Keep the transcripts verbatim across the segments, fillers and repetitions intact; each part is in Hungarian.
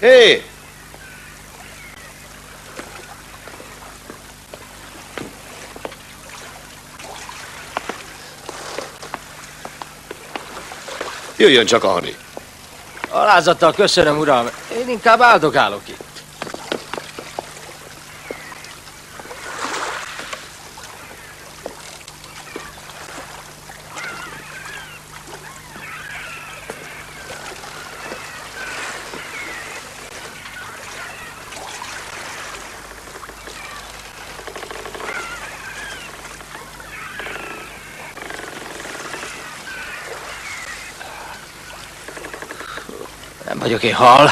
Hé! Jöjjön csak, Arni. Alázattal köszönöm, uram. Én inkább áldogálok itt. Nem vagyok én hal.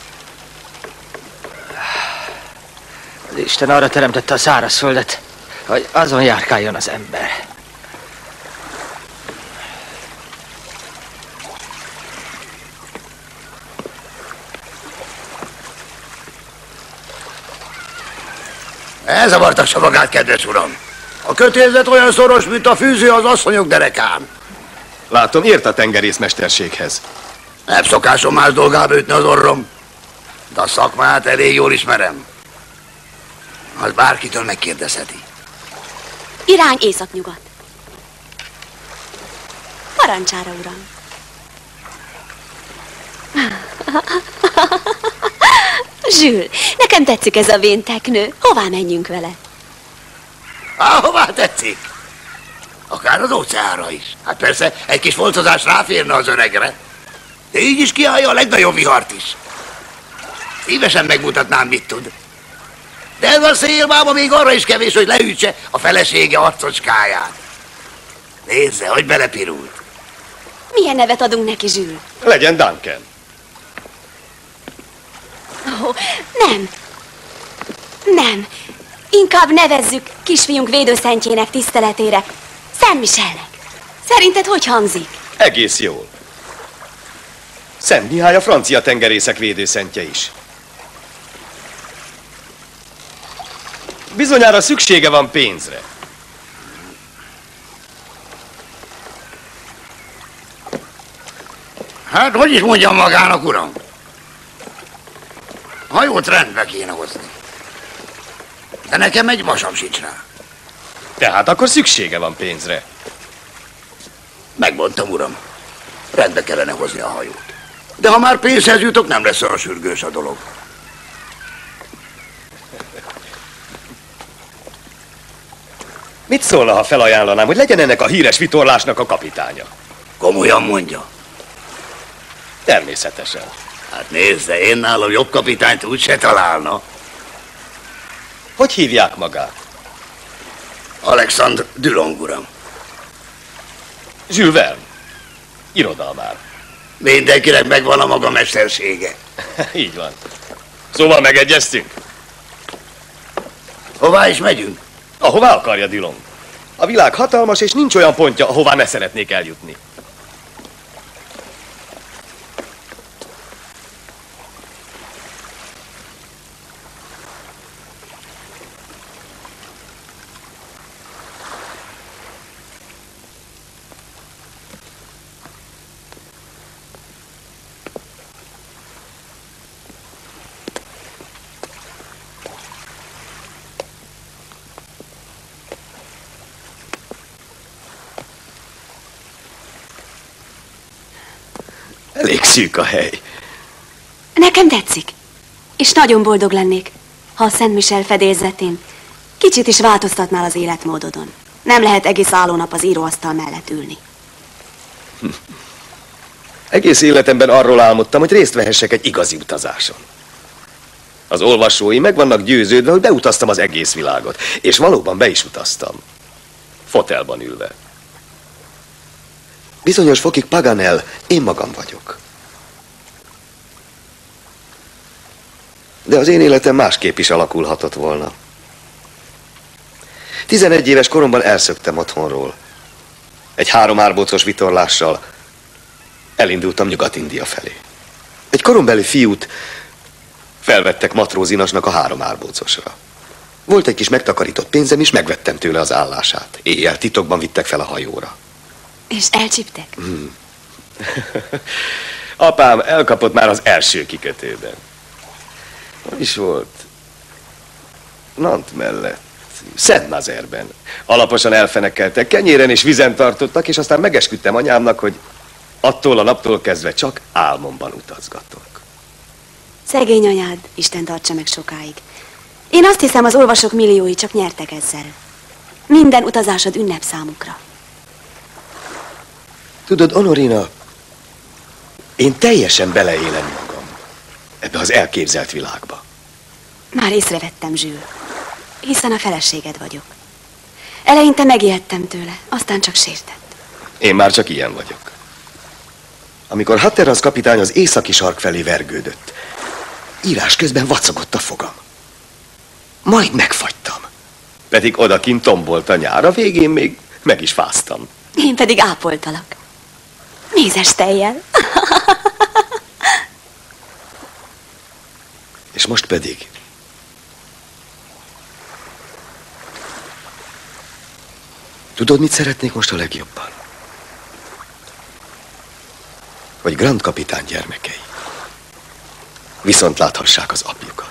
Az Isten arra teremtette a szárazföldet, hogy azon járkáljon az ember. Elzavartassa magát, kedves uram. A kötézet olyan szoros, mint a fűző az asszonyok derekán. Látom, ért a tengerészmesterséghez. Nem szokásom más dolgába ütni az orrom, de a szakmát elég jól ismerem. Az bárkitől megkérdezheti. Irány északnyugat. Parancsára, uram. Zsül, nekem tetszik ez a vén teknő. Hová menjünk vele? Á, hová tetszik? Akár az óceánra is. Hát persze, egy kis foltozás ráférne az öregre. De így is kiállja a legnagyobb vihart is. Szívesen megmutatnám, mit tud. De ez a szélmáma még arra is kevés, hogy leütse a felesége arcocskáját. Nézze, hogy belepirult. Milyen nevet adunk neki, Zsül? Legyen Duncan. Oh, nem. Nem. Inkább nevezzük kisfiunk védőszentjének tiszteletére. Szent Michelnek. Szerinted hogy hangzik? Egész jól. Szent Mihály a francia tengerészek védőszentje is. Bizonyára szüksége van pénzre. Hát, hogy is mondjam magának, uram? Hajót rendbe kéne hozni. De nekem egy vasam sincs rá. Tehát akkor szüksége van pénzre. Megmondtam, uram. Rendbe kellene hozni a hajót. De ha már pénzhez jutok, nem lesz olyan sürgős a dolog. Mit szólna, ha felajánlanám, hogy legyen ennek a híres vitorlásnak a kapitánya? Komolyan mondja. Természetesen. Hát nézze, én nálam jobb kapitányt úgyse találna. Hogy hívják magát? Alexandre Dulong, uram. Jules Verne. Irodalmár. Mindenkinek megvan a maga mestersége. Így van. Szóval megegyeztünk? Hová is megyünk? Ahová akarja Dulong. A világ hatalmas, és nincs olyan pontja, ahová ne szeretnék eljutni. Elég szűk a hely. Nekem tetszik. És nagyon boldog lennék, ha a Szent Michel fedélzetén kicsit is változtatnál az életmódodon. Nem lehet egész állónap az íróasztal mellett ülni. Hm. Egész életemben arról álmodtam, hogy részt vehessek egy igazi utazáson. Az olvasói meg vannak győződve, hogy beutaztam az egész világot. És valóban be is utaztam. Fotelban ülve. Bizonyos fokig Paganel, én magam vagyok. De az én életem másképp is alakulhatott volna. Tizenegy éves koromban elszöktem otthonról. Egy három árbócos vitorlással elindultam Nyugat-India felé. Egy korombeli fiút felvettek matrózinasnak a három árbócosra. Volt egy kis megtakarított pénzem, és megvettem tőle az állását. Éjjel titokban vittek fel a hajóra. És elcsíptek? Hmm. Apám elkapott már az első kikötőben. Hol is volt? Nant mellett. Szentnazerben. Alaposan elfenekeltek, kenyéren és vizen tartottak, és aztán megesküdtem anyámnak, hogy attól a naptól kezdve csak álmomban utazgatok. Szegény anyád, Isten tartsa meg sokáig. Én azt hiszem, az olvasók milliói csak nyertek ezzel. Minden utazásod ünnep számukra. Tudod, Honorina, én teljesen beleélem magam ebbe az elképzelt világba. Már észrevettem, Zsül, hiszen a feleséged vagyok. Eleinte megijedtem tőle, aztán csak sértett. Én már csak ilyen vagyok. Amikor Hatteras kapitány az északi sark felé vergődött, írás közben vacogott a fogam. Majd megfagytam. Pedig odakint tombolt a nyár, a végén még meg is fáztam. Én pedig ápoltalak. Mézes tejjel. És most pedig... Tudod, mit szeretnék most a legjobban? Hogy Grant kapitán gyermekei viszont láthassák az apjukat.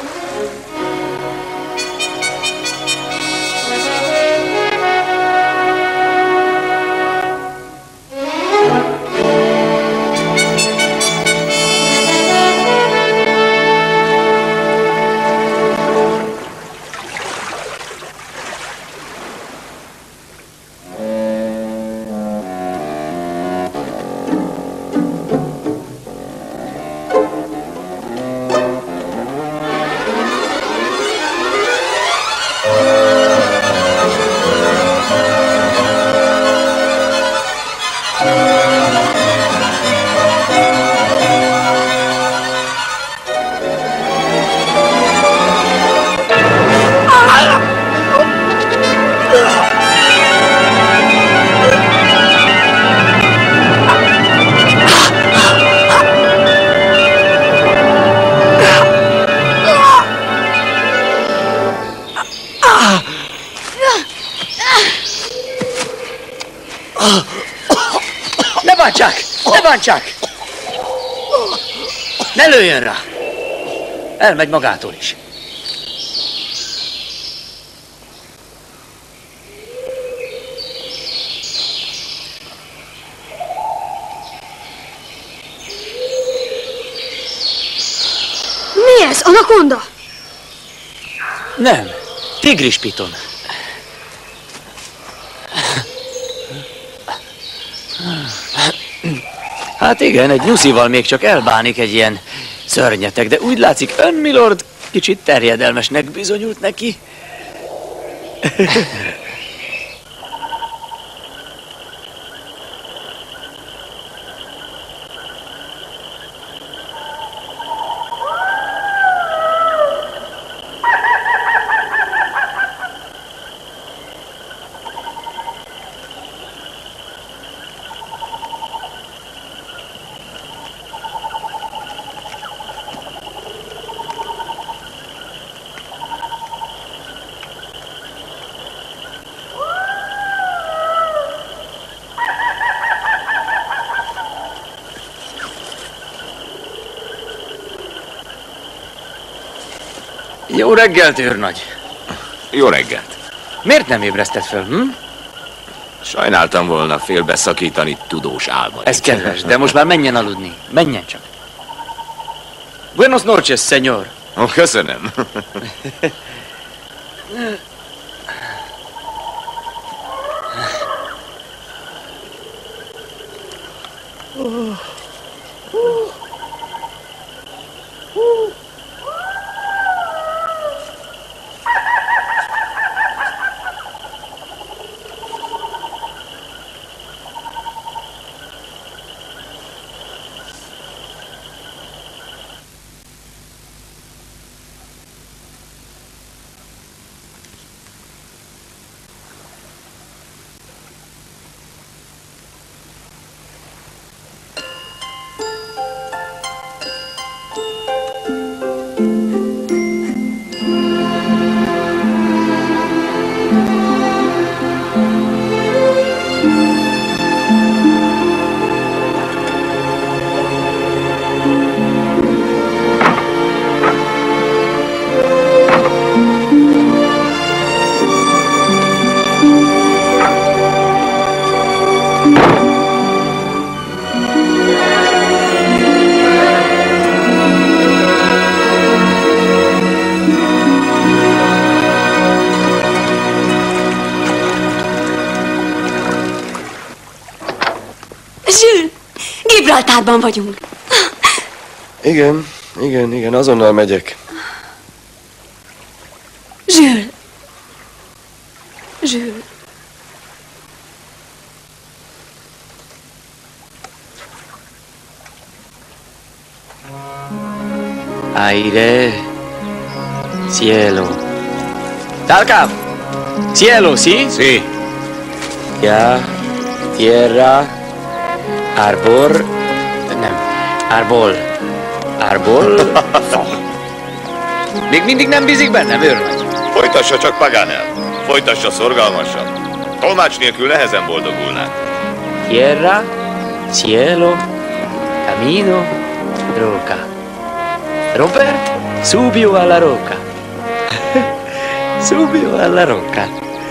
Ne bántsák! Ne bántsák! Ne lőjön rá! Elmegy magától is. Mi ez? Anakonda? Nem, tigrispiton. Hát igen, egy nyuszival még csak elbánik egy ilyen szörnyeteg, de úgy látszik, ön, milord, kicsit terjedelmesnek bizonyult neki. Jó reggelt, őrnagy! Jó reggelt! Miért nem ébresztett föl, hm? Sajnáltam volna félbeszakítani tudós álmat. Ez kedves, de most már menjen aludni. Menjen csak. Buenos noches, señor. Ó, köszönöm. Jules, Gibraltárban vagyunk. Igen, igen, igen, azonnal megyek. Jules. Jules. Aire, cielo. Talcam, cielo, ¿sí? Sí. Ya, tierra, arbor, nem, arbol, arbol, fa. Még mindig nem bízik bennem, őrnagy? Folytassa csak, Paganel. Folytassa szorgalmasan. Tolmács nélkül nehezen boldogulnánk. Tierra, cielo, camino, roca. Romper, subio alla roca. Subio alla roca.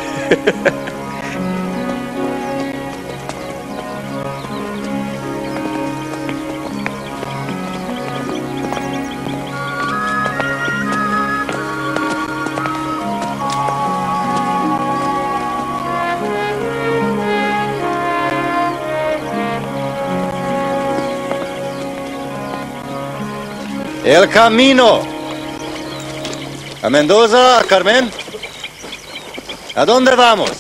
El camino. ¿A Mendoza, Carmen? ¿A dónde vamos?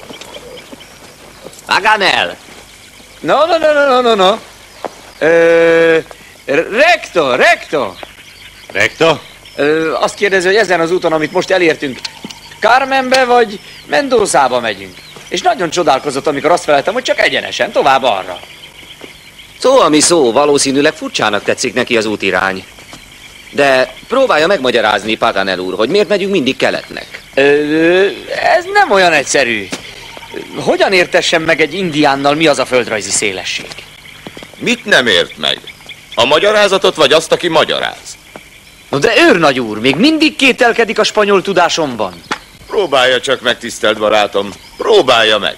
Paganel. No, no, no, no, no, no, no. Ö, recto, recto. Recto? Ö, azt kérdezi, hogy ezen az úton, amit most elértünk, Carmenbe vagy Mendozába megyünk. És nagyon csodálkozott, amikor azt feleltem, hogy csak egyenesen, tovább arra. Szó, ami szó, valószínűleg furcsának tetszik neki az útirány. De próbálja megmagyarázni, Paganel úr, hogy miért megyünk mindig keletnek. Ö, ez nem olyan egyszerű. Hogyan értessem meg egy indiánnal, mi az a földrajzi szélesség? Mit nem ért meg? A magyarázatot vagy azt, aki magyaráz? No de őrnagy úr, még mindig kételkedik a spanyol tudásomban. Próbálja csak meg, tisztelt barátom. Próbálja meg.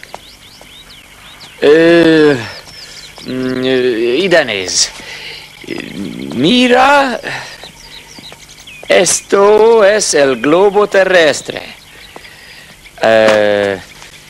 Ö, mm, ide néz. Mira, esto es el globo terrestre. Uh,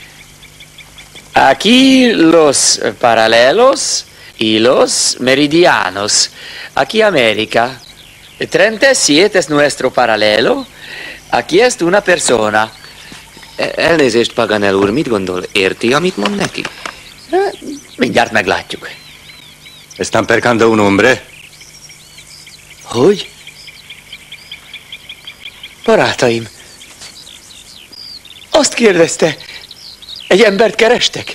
aquí los paralelos y los meridianos. Aquí América. treinta y siete es nuestro paralelo. Aquí es una persona. Elnézést, Paganel úr, mit gondol? Érti, amit mond neki? Mindjárt meglátjuk. ¿Están percando un hombre? Hogy? Barátaim, azt kérdezte, egy embert kerestek?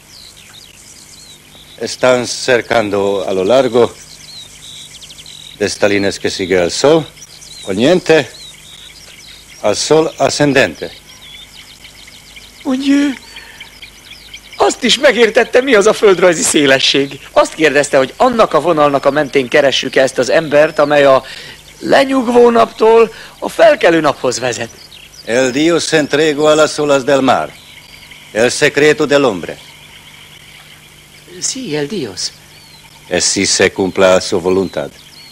Están cercando a lo largo de esta línea que sigue al sol poniente al sol ascendente. Mondja, azt is megértette, mi az a földrajzi szélesség. Azt kérdezte, hogy annak a vonalnak a mentén keressük ezt az embert, amely a lenyugvó naptól a felkelő naphoz vezet. El Dios se entregó a las olas del mar, el secreto del hombre. Sí, el Dios. Así se cumpla su voluntad.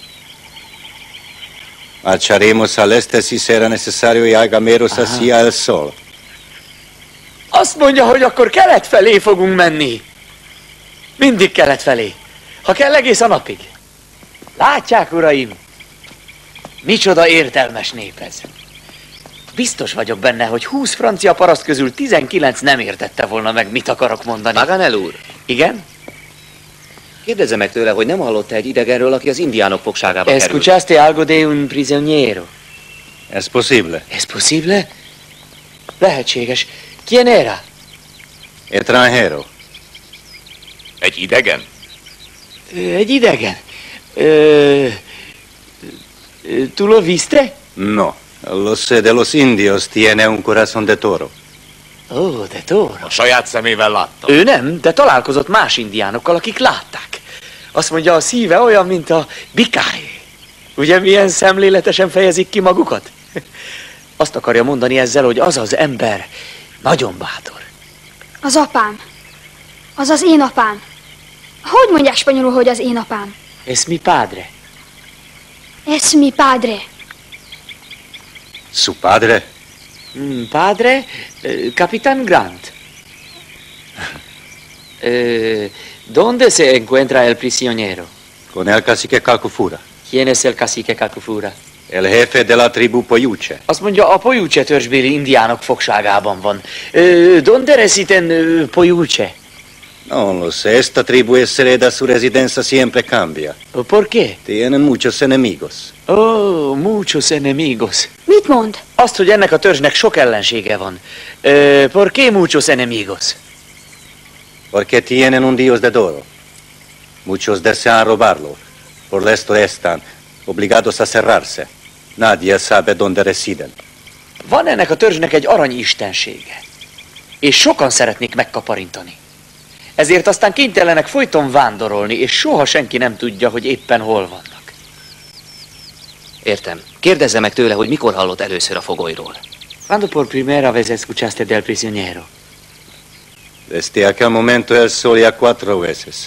Marcharemos al este si será necesario y hagameros hacia el sol. Azt mondja, hogy akkor kelet felé fogunk menni. Mindig kelet felé. Ha kell, egész a napig. Látják, uraim? Micsoda értelmes nép ez. Biztos vagyok benne, hogy húsz francia paraszt közül tizenkilenc nem értette volna meg, mit akarok mondani. Paganel úr, Igen? kérdezze meg tőle, hogy nem hallotta egy idegenről, aki az indiánok fogságába került. Escuchaste algo de un prisionero? Es posible. Es posible? Lehetséges. ¿Quién era? Extranjero. Egy idegen? Egy idegen. Ö, ¿Tú lo viste? No. Los de los indios tiene un corazón de toro. Ó, oh, de toro. A saját szemével láttam. Ő nem, de találkozott más indiánokkal, akik látták. Azt mondja, a szíve olyan, mint a bikáé. Ugye milyen szemléletesen fejezik ki magukat? Azt akarja mondani ezzel, hogy az az ember nagyon bátor. Az apám. Az az én apám. Hogy mondják spanyolul, hogy az én apám? Es mi padre. Es mi padre. Su padre. Mm, padre, eh, Capitán Grant. Eh, ¿Dónde se encuentra el prisionero? Con el cacique Calcufura. ¿Quién es el cacique Calcufura? El jefe de la tribu Poyuche. Azt mondja, a Poyuche törzsbéli indiánok fogságában van. Eh, ¿Dónde residen eh, Poyuche? No lo sé, esta tribu es hereda, su residencia siempre cambia. ¿Por qué? Tienen muchos enemigos. Oh, muchos enemigos. Mit mond? Azt, hogy ennek a törzsnek sok ellensége van. Eh, ¿Por qué muchos enemigos? Porque tienen un dios de oro. Muchos desean robarlo. Por esto están obligados a cerrarse. Nadie sabe dónde residen. Van ennek a törzsnek egy aranyistensége. És sokan szeretnék megkaparintani. Ezért aztán kénytelenek folyton vándorolni, és soha senki nem tudja, hogy éppen hol vannak. Értem. Kérdezze meg tőle, hogy mikor hallott először a fogolyról. ¿Cuándo por primera vez escuchaste del prisionero? Desde aquel momento él solía cuatro veces.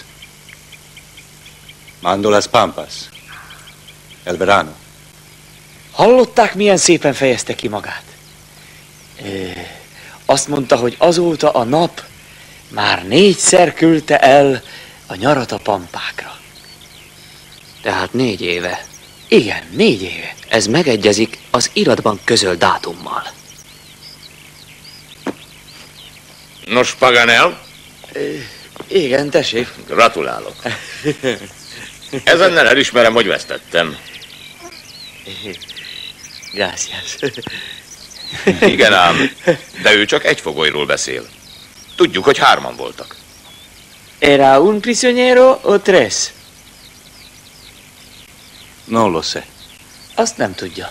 Mando las pampas. El verano. Hallották, milyen szépen fejezte ki magát? E, azt mondta, hogy azóta a nap már négyszer küldte el a nyarat a pampákra. Tehát négy éve. Igen, négy éve. Ez megegyezik az iratban közölt dátummal. Nos, Paganel? E, igen, tessék. Gratulálok. Ezennel elismerem, hogy vesztettem. Gracias. Igen ám, de ő csak egy fogolyról beszél. Tudjuk, hogy hárman voltak. Era un prisionero o tres? No lo sé. Azt nem tudja.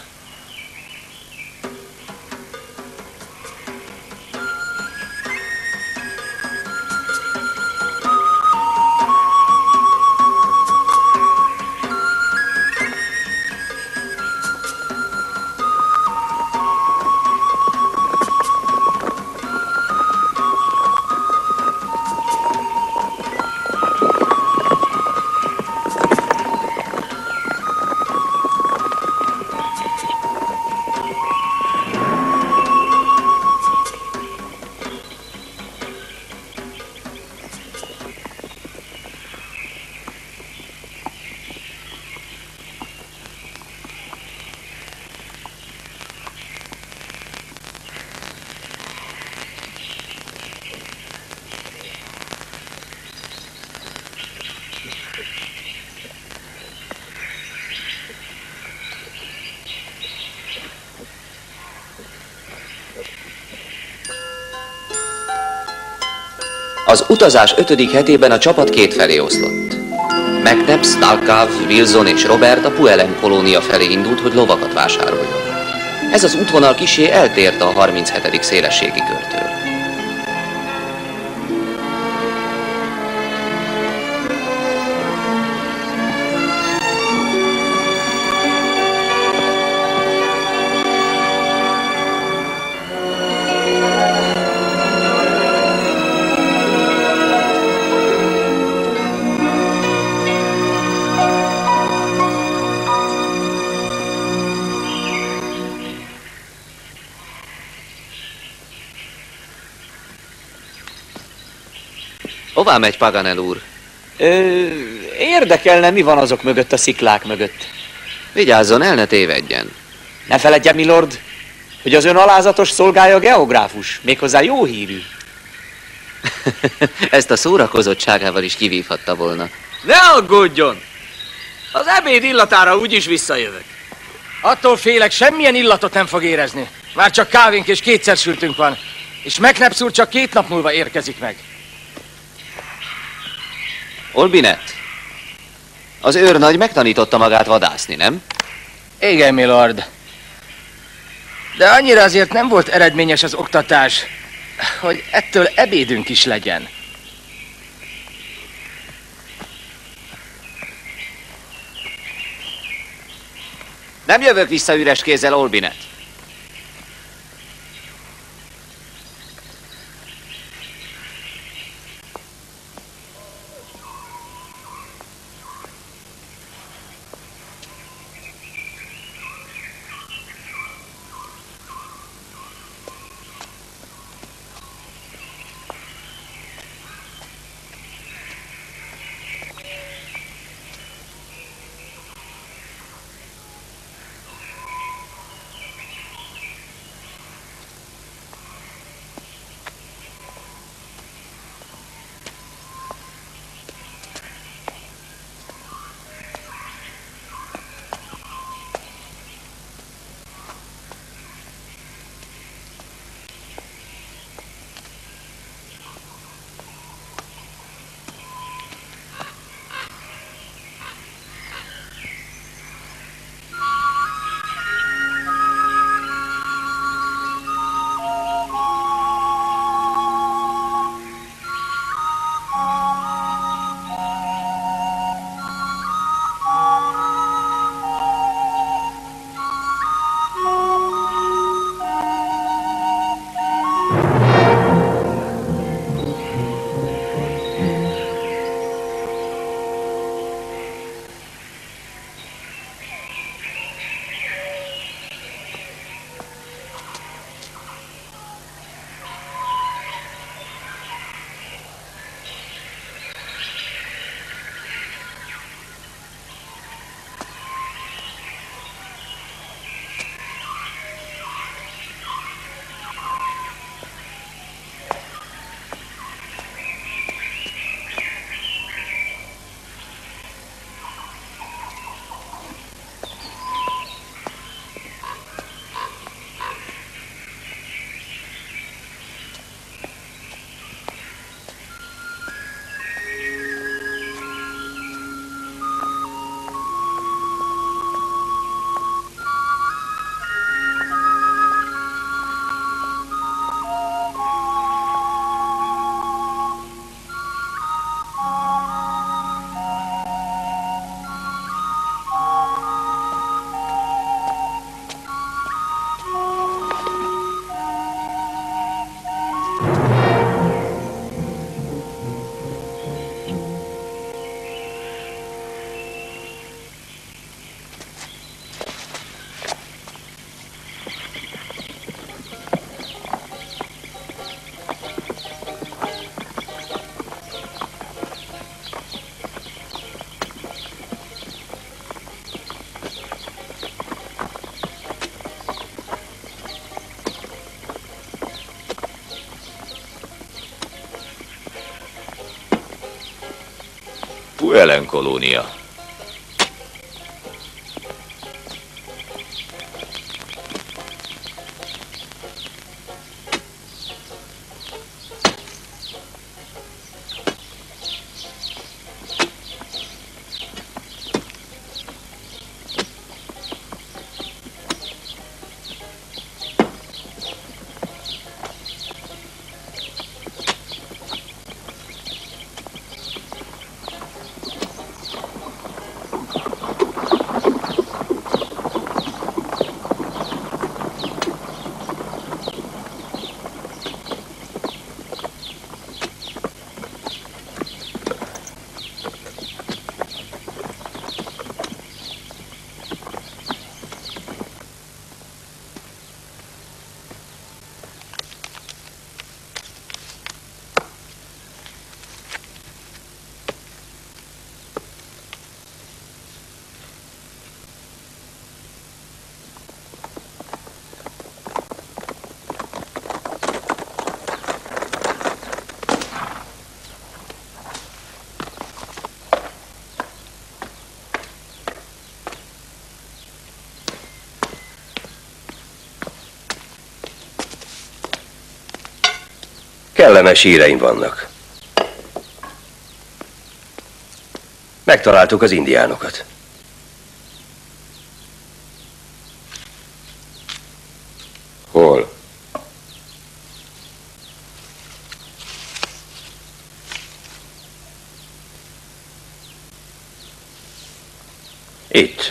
Az utazás ötödik hetében a csapat két felé oszlott. McNabb, Stalkav, Wilson és Robert a Puelen kolónia felé indult, hogy lovakat vásároljon. Ez az útvonal kissé eltért a harminchetedik szélességi körtől. Hová megy Paganel úr? Ö, érdekelne, mi van azok mögött, a sziklák mögött. Vigyázzon, el ne tévedjen. Ne feledje, milord, hogy az ön alázatos szolgája geográfus, méghozzá jó hírű. Ezt a szórakozottságával is kivívhatta volna. Ne aggódjon! Az ebéd illatára úgyis visszajövök. Attól félek, semmilyen illatot nem fog érezni. Már csak kávénk és kétszer sültünk van. És McNabb úr csak két nap múlva érkezik meg. Olbinet, az őrnagy megtanította magát vadászni, nem? Igen, milord. De annyira azért nem volt eredményes az oktatás, hogy ettől ebédünk is legyen. Nem jövök vissza üres kézzel, Olbinet. Puelen kolónia. Kellemes híreim vannak. Megtaláltuk az indiánokat. Hol? Itt.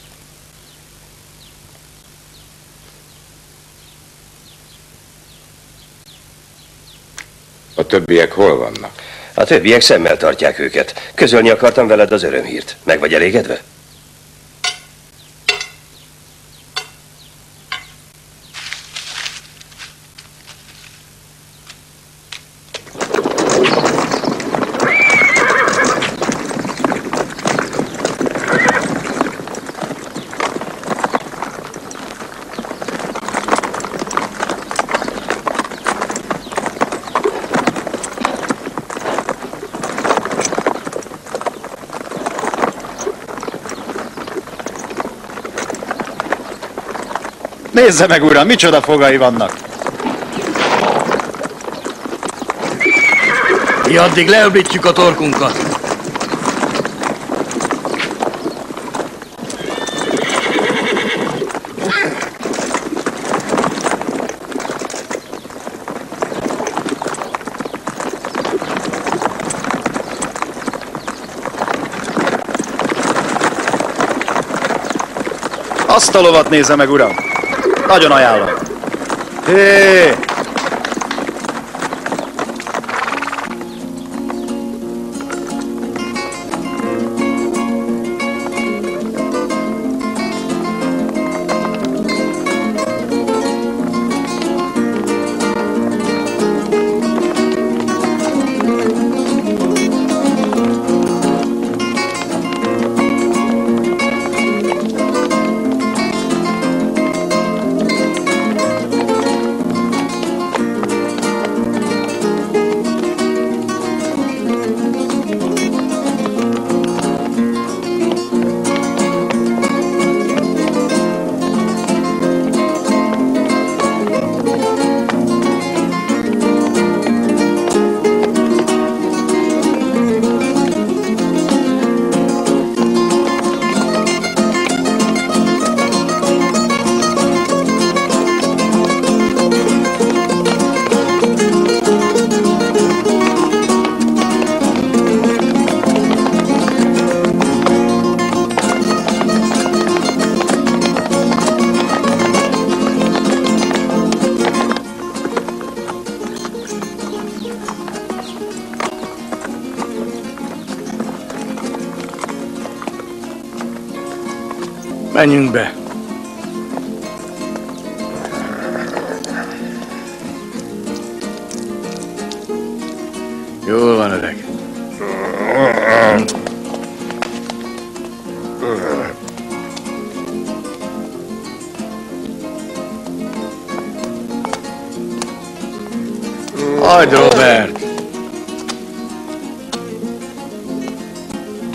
A többiek hol vannak? A többiek szemmel tartják őket. Közölni akartam veled az örömhírt. Meg vagy elégedve? Nézze meg, uram, micsoda fogai vannak! Mi addig leöblítjük a torkunkat. Azt a lovat nézze meg, uram! Nagyon ajánlom. Hé! Menjünk be. Jól van, öreg. Hagyd, Robert!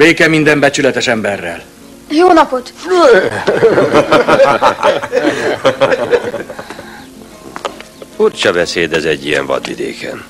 Béke minden becsületes emberrel. Jó napot! Furcsa beszéd ez egy ilyen vadvidéken.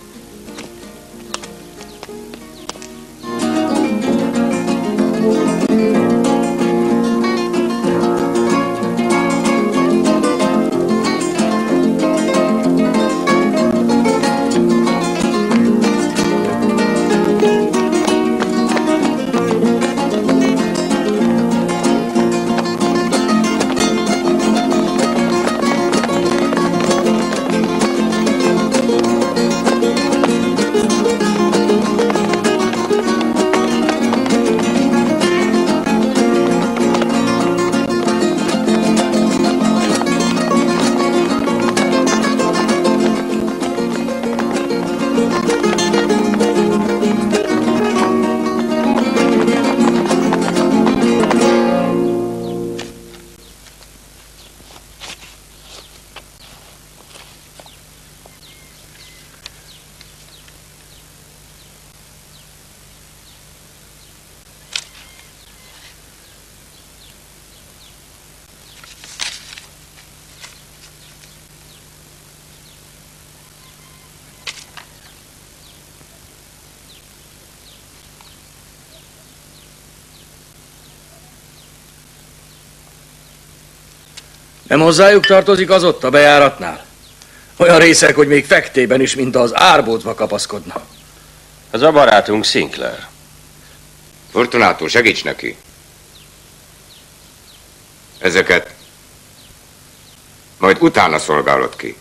Nem hozzájuk tartozik az ott a bejáratnál? Olyan részek, hogy még fektében is, mint az árbócba kapaszkodna. Az a barátunk Sinclair. Fortunato, segíts neki. Ezeket majd utána szolgálod ki.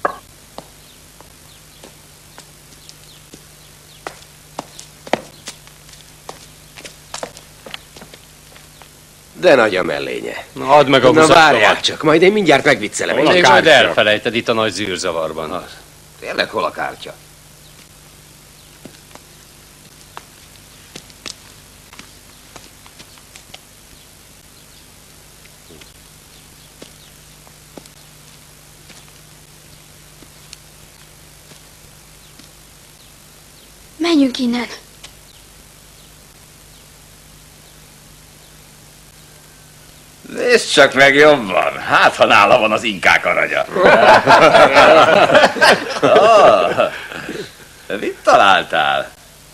De nagy a mellénye. Na, add meg a Na húzat várjál tovább. csak, majd én mindjárt megviccelem. Hol a kártya? Majd elfelejted itt a nagy zűrzavarban. Tényleg hol a kártya? Menjünk innen. Nézd csak meg jobban, hát ha nála van az inkák aranya. Oh, mit találtál?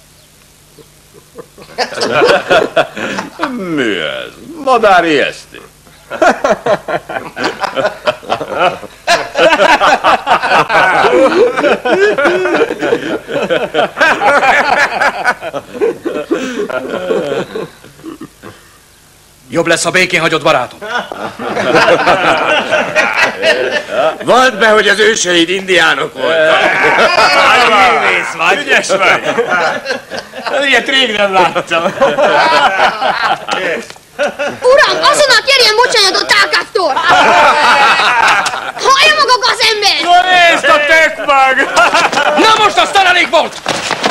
Mi ez? Madár ijesztő. Jobb lesz, ha békén hagyod, barátom. Mondd be, hogy az őseid indiánok voltak. Művész vagy. Ügyes vagy. Ilyet rég nem láttam. Uram, azonnal kérjen bocsánatot Tákáktól! Hallja maga az ember! Na nézd a tekmag! Na most aztán elég volt!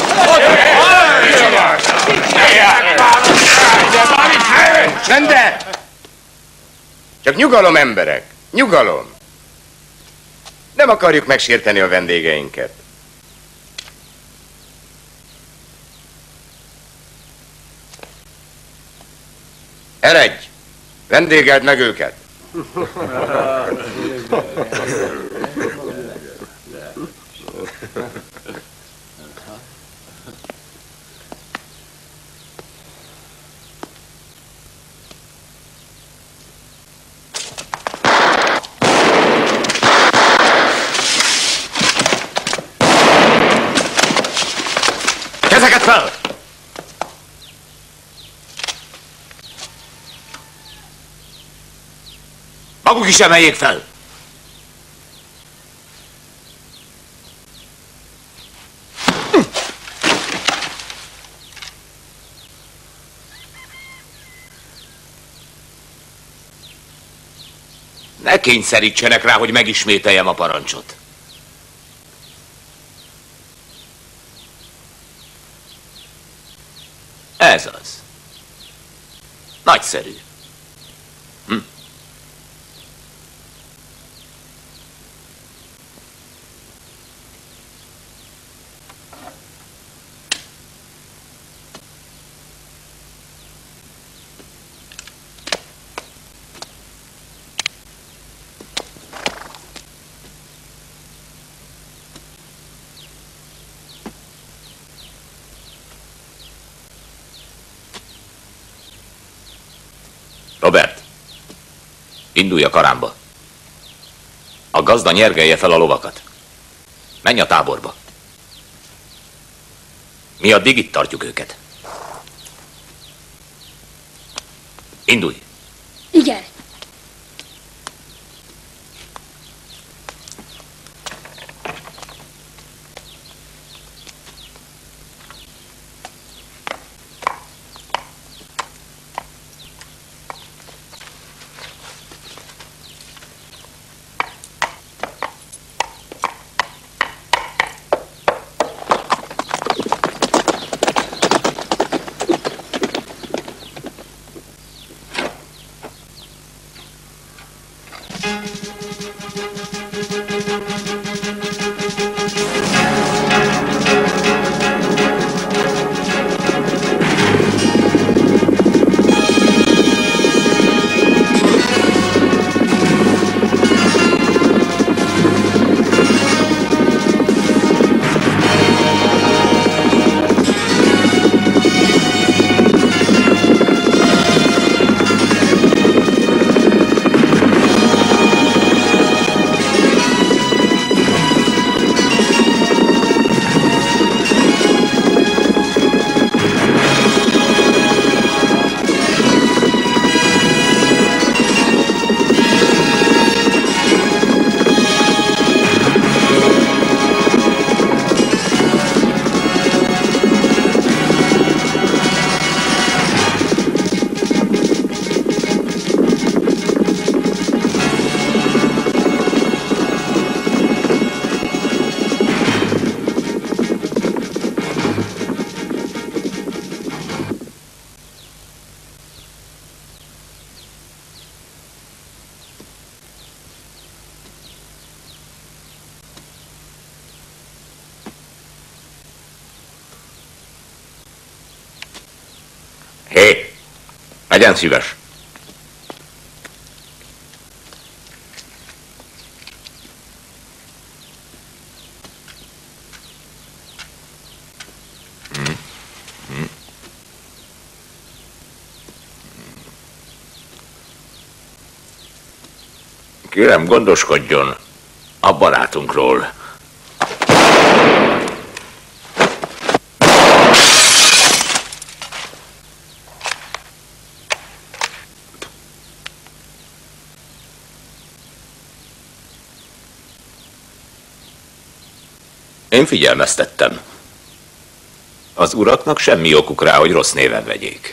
Csende! Csak nyugalom, emberek! Nyugalom! Nem akarjuk megsérteni a vendégeinket. Eredj! Vendégeld meg őket! Kezeket fel! Maguk is emeljék fel! Ne kényszerítsenek rá, hogy megismételjem a parancsot. Ez az. Nagyszerű. Hm? Robert, indulj a karámba. A gazda nyergelje fel a lovakat. Menj a táborba. Mi addig itt tartjuk őket. Indulj! Igen. Hé, legyen szíves. Hm. Hm. Kérem, gondoskodjon a barátunkról. Én figyelmeztettem. Az uraknak semmi okuk rá, hogy rossz néven vegyék.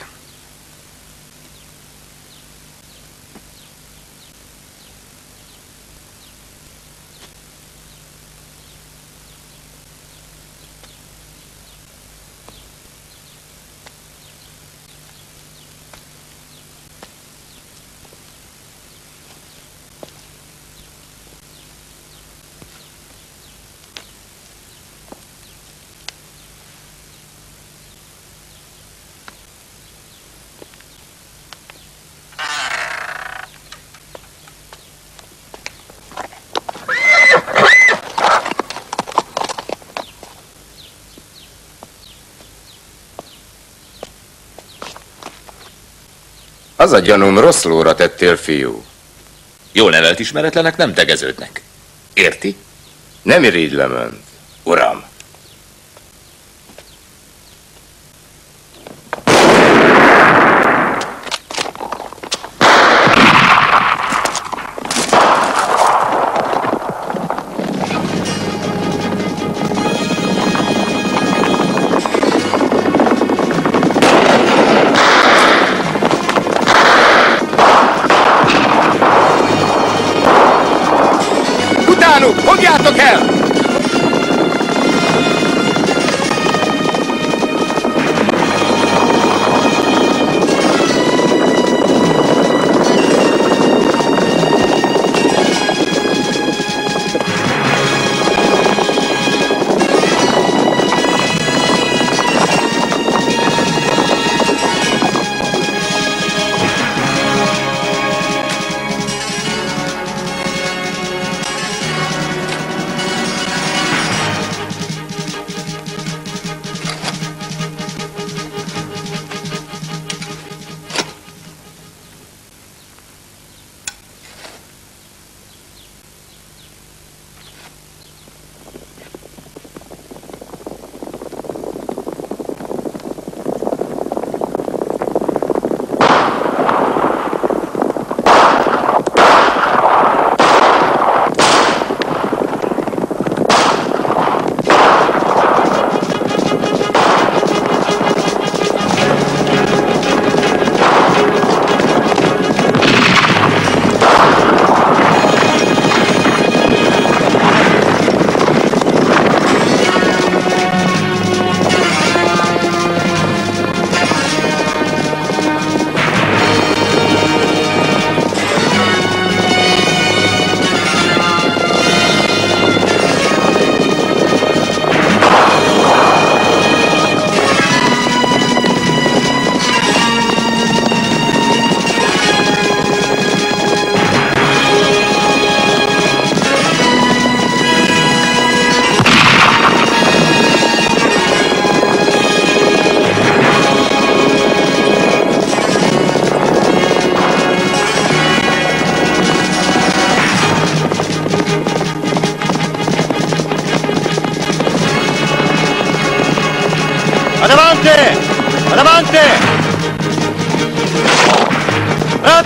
Az a gyanúm, rossz lóra tettél, fiú. Jól nevelt ismeretlenek nem tegeződnek. Érti? Nem irigylem önt. Uram! Fogjátok el!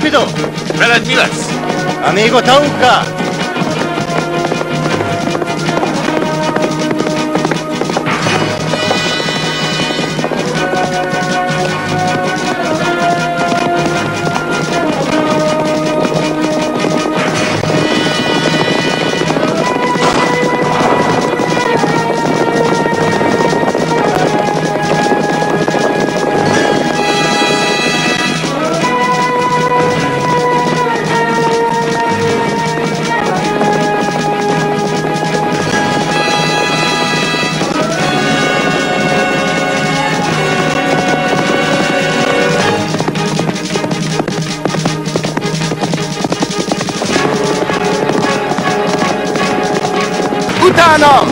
Rapido! Veled mi lesz? Amigo Tauka! Utána!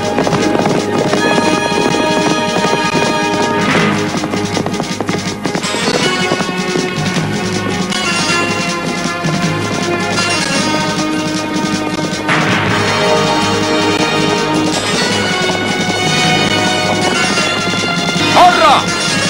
Arra!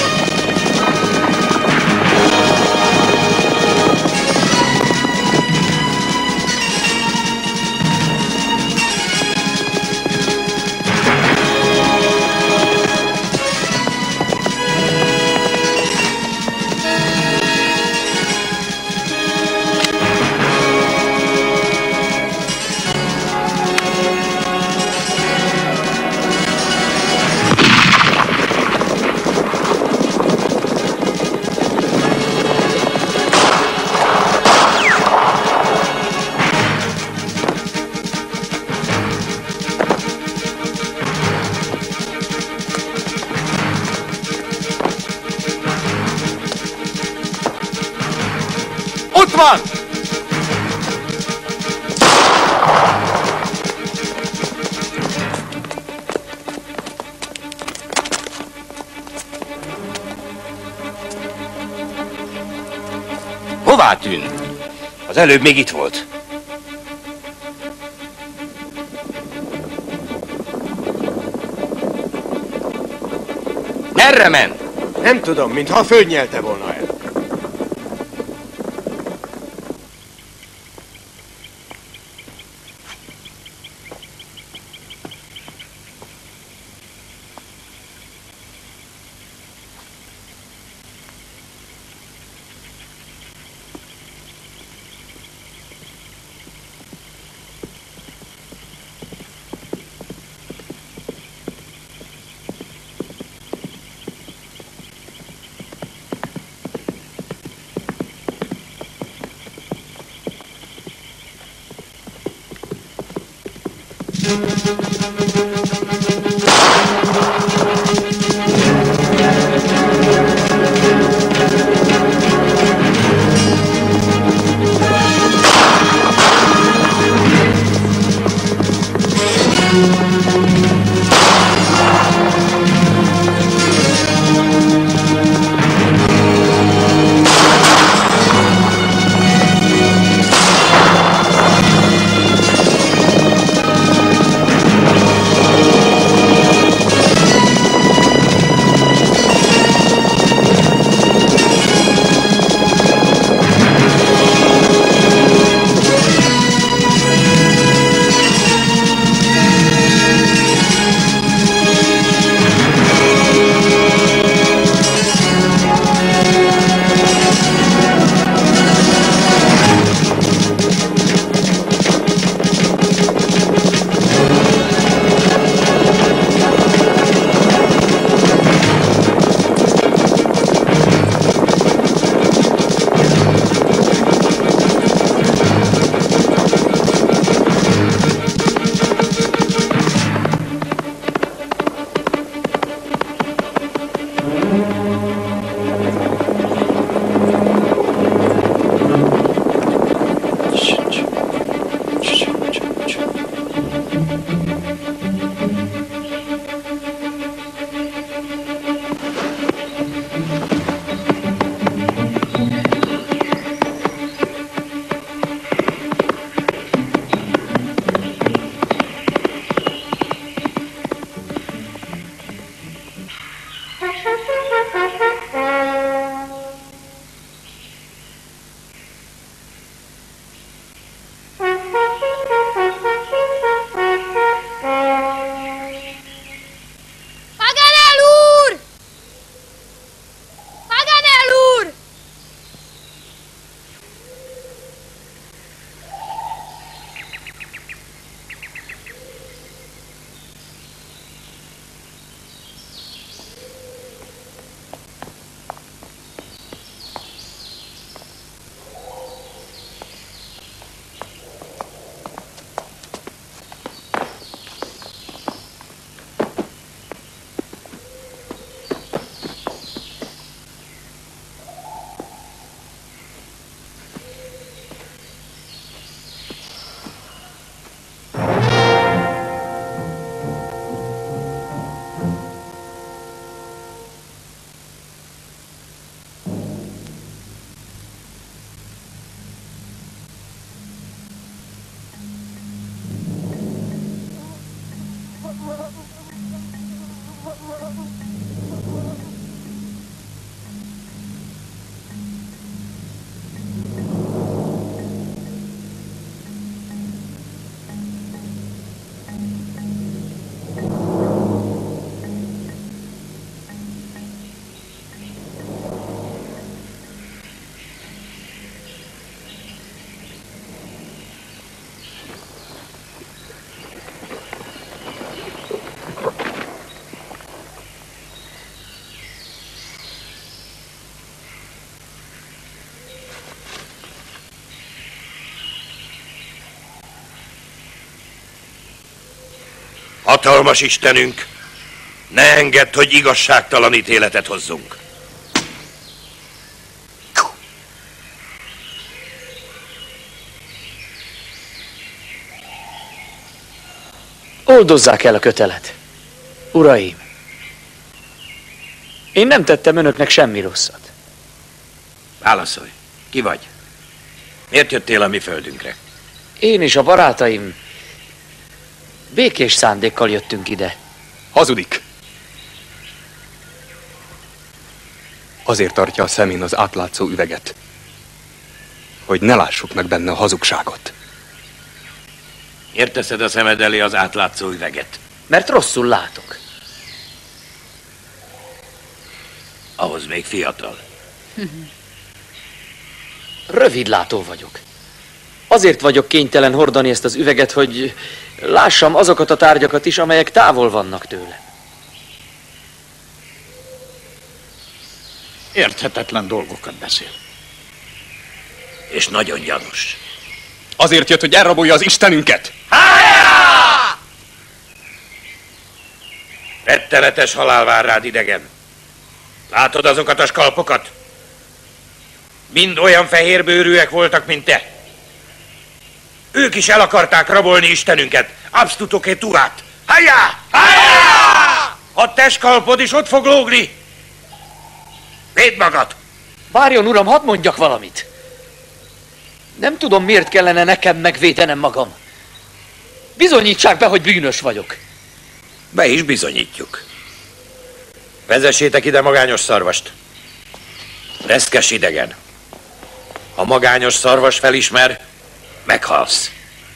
Ott van! Hová tűnt? Az előbb még itt volt. Merre ment? Nem tudom, mintha a föld nyelte volna el. Hatalmas Istenünk, ne engedd, hogy igazságtalan ítéletet hozzunk. Oldozzák el a kötelet. Uraim, én nem tettem önöknek semmi rosszat. Válaszolj, ki vagy? Miért jöttél a mi földünkre? Én és a barátaim békés szándékkal jöttünk ide. Hazudik. Azért tartja a szemén az átlátszó üveget, hogy ne lássuk meg benne a hazugságot. Miért teszed a szemed elé az átlátszó üveget? Mert rosszul látok. Ahhoz még fiatal. Rövidlátó vagyok. Azért vagyok kénytelen hordani ezt az üveget, hogy lássam azokat a tárgyakat is, amelyek távol vannak tőle. Érthetetlen dolgokat beszél. És nagyon gyanús. Azért jött, hogy elrabolja az Istenünket. Rettenetes halál vár rád, idegen. Látod azokat a skalpokat? Mind olyan fehérbőrűek voltak, mint te. Ők is el akarták rabolni Istenünket. Abstutoke tuát. Hájá! Hájá! A te skalpod is ott fog lógni. Védd magad! Várjon, uram, hadd mondjak valamit. Nem tudom, miért kellene nekem megvédenem magam. Bizonyítsák be, hogy bűnös vagyok. Be is bizonyítjuk. Vezessétek ide magányos szarvast. Reszkes idegen. Ha magányos szarvas felismer, meghalsz.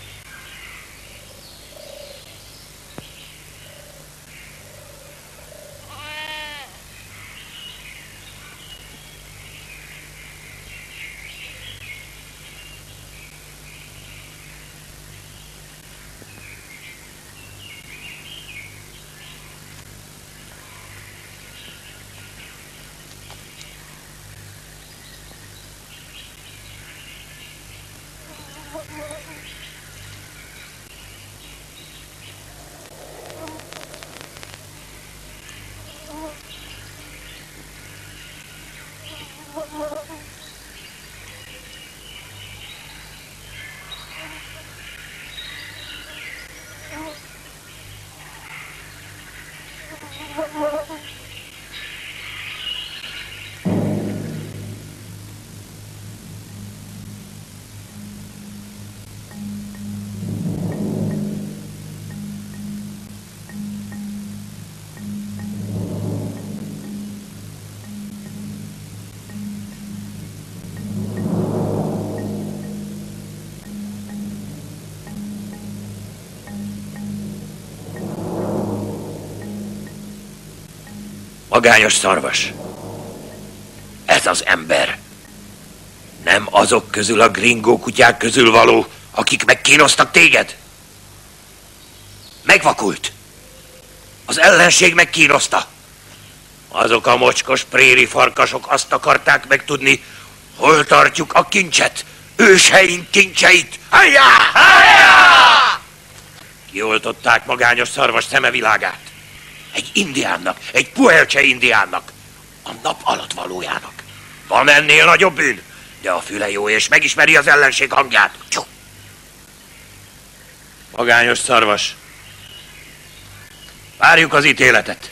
Magányos szarvas. Ez az ember. Nem azok közül a gringó kutyák közül való, akik megkínoztak téged? Megvakult. Az ellenség megkínozta. Azok a mocskos préri farkasok azt akarták megtudni, hol tartjuk a kincset, őseink kincseit. Hájjá! Hájjá! Kioltották magányos szarvas szemevilágát. Egy indiánnak, egy puelcse indiánnak, a nap alatt valójának. Van ennél nagyobb bűn, de a füle jó és megismeri az ellenség hangját. Csuk. Magányos szarvas. Várjuk az ítéletet.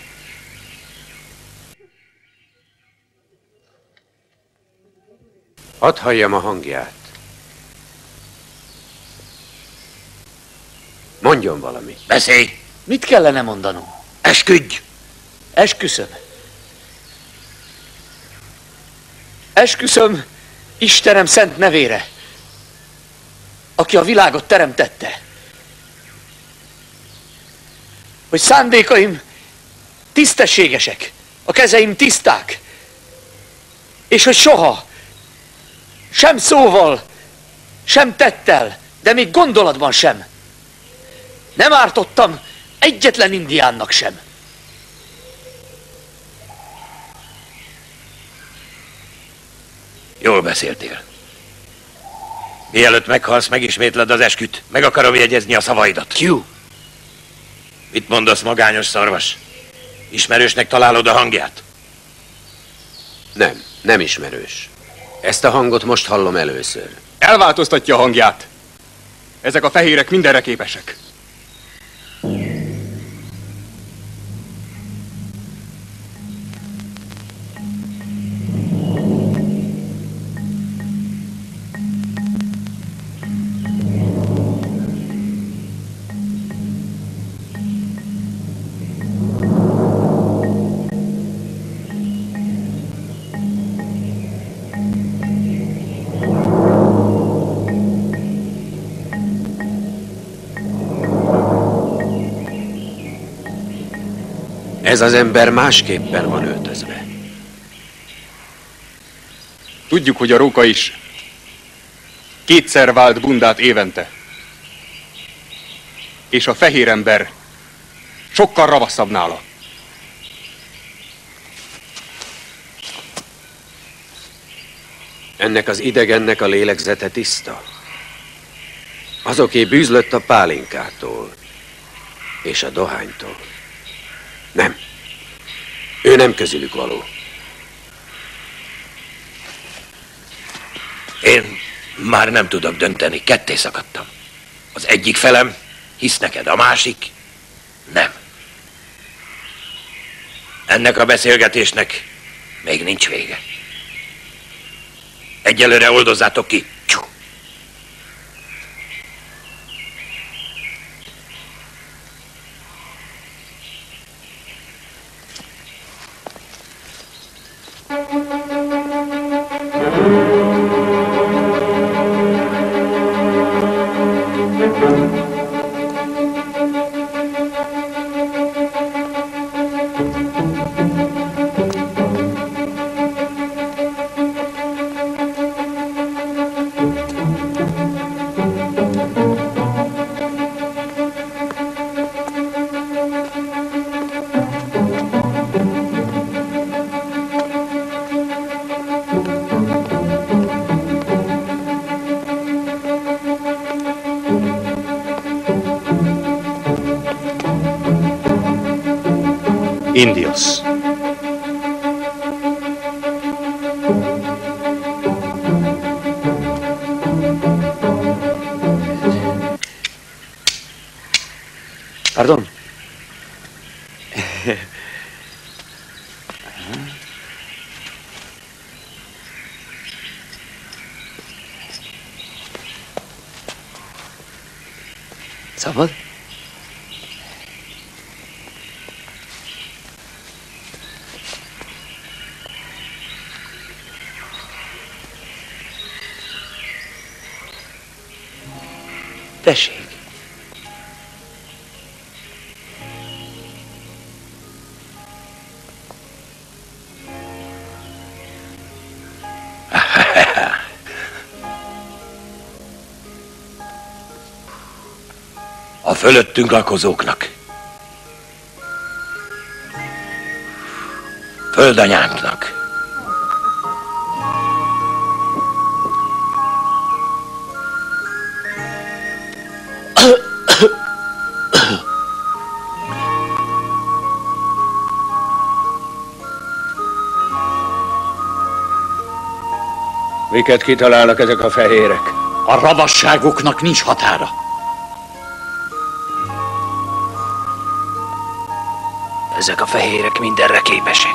Hadd halljam a hangját. Mondjon valamit. Beszélj! Mit kellene mondanom? Esküdj! Esküszöm. Esküszöm Istenem szent nevére, aki a világot teremtette, hogy szándékaim tisztességesek, a kezeim tiszták, és hogy soha, sem szóval, sem tettel, de még gondolatban sem nem ártottam egyetlen indiánnak sem. Jól beszéltél. Mielőtt meghalsz, megismétled az esküt. Meg akarom jegyezni a szavaidat. Q. Mit mondasz, magányos szarvas? Ismerősnek találod a hangját? Nem, nem ismerős. Ezt a hangot most hallom először. Elváltoztatja a hangját. Ezek a fehérek mindenre képesek. Ez az ember másképpen van öltözve. Tudjuk, hogy a róka is kétszer vált bundát évente. És a fehér ember sokkal ravaszabb nála. Ennek az idegennek a lélegzete tiszta. Azoké bűzlött a pálinkától és a dohánytól. Nem. Ő nem közülük való. Én már nem tudok dönteni, ketté szakadtam. Az egyik felem hisz neked, a másik nem. Ennek a beszélgetésnek még nincs vége. Egyelőre oldozzátok ki. Indios. Pardon? Szabad? Tessék. A fölöttünk lakozóknak, földanyánknak, Miket kitalálnak ezek a fehérek? A ravasságuknak nincs határa. Ezek a fehérek mindenre képesek.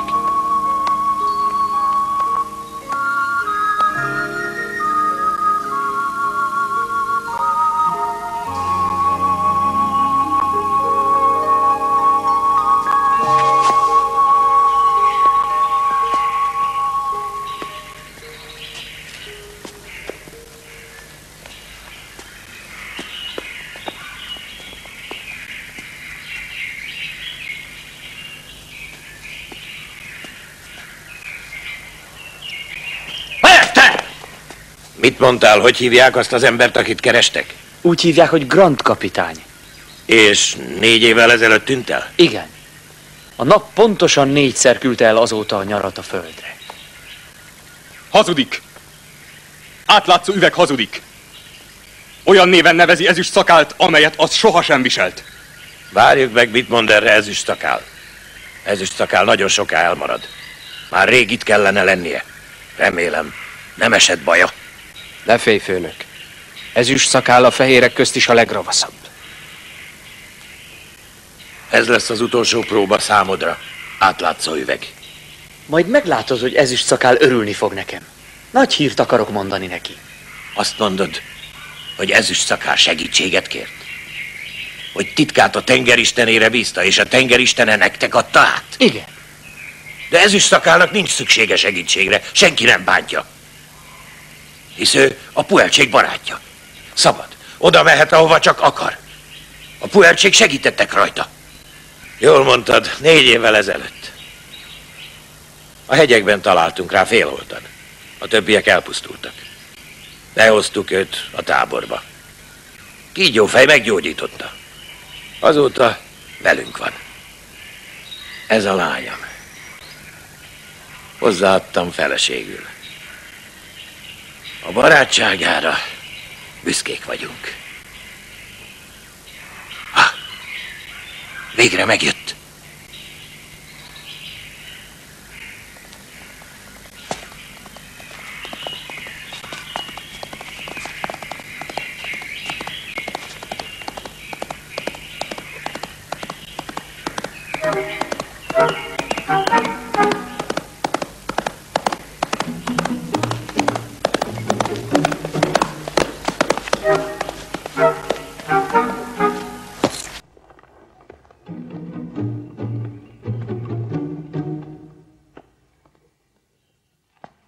Mit mondtál, hogy hívják azt az embert, akit kerestek? Úgy hívják, hogy Grant kapitány. És négy évvel ezelőtt tűnt el? Igen. A nap pontosan négyszer küldte el azóta a nyarat a földre. Hazudik! Átlátszó üveg hazudik! Olyan néven nevezi ezüst szakált, amelyet az sohasem viselt. Várjuk meg, mit mond erre Ezüstszakáll. Ezüstszakáll nagyon soká elmarad. Már rég itt kellene lennie. Remélem, nem esett baja. Ne félj, főnök. Ezüstszakáll a fehérek közt is a legravaszabb. Ez lesz az utolsó próba számodra, átlátszó üveg. Majd meglátod, hogy Ezüstszakáll örülni fog nekem. Nagy hírt akarok mondani neki. Azt mondod, hogy Ezüstszakáll segítséget kért? Hogy titkát a tengeristenére bízta, és a tengeristene nektek adta át? Igen. De Ezüstszakállnak nincs szüksége segítségre, senki nem bántja. Hisz ő a pueltség barátja. Szabad, oda mehet, ahova csak akar. A pueltség segítettek rajta. Jól mondtad, négy évvel ezelőtt. A hegyekben találtunk rá félholtan. A többiek elpusztultak. Behoztuk őt a táborba. Kígyófej meggyógyította. Azóta velünk van. Ez a lányom. Hozzáadtam feleségül. A barátságára büszkék vagyunk. Ha, végre megjött.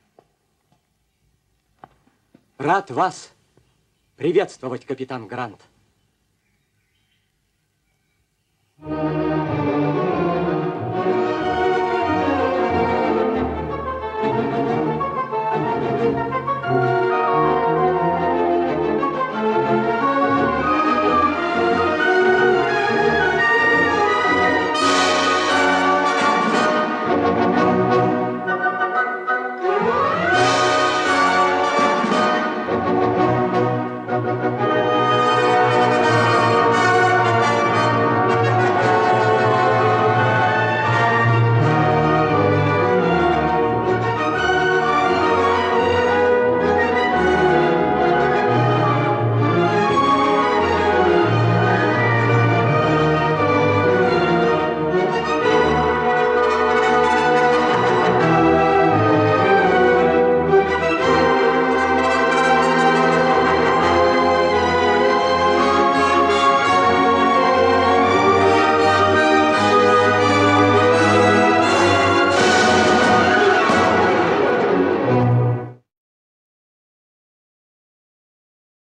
Рад вас приветствовать, капитан Грант.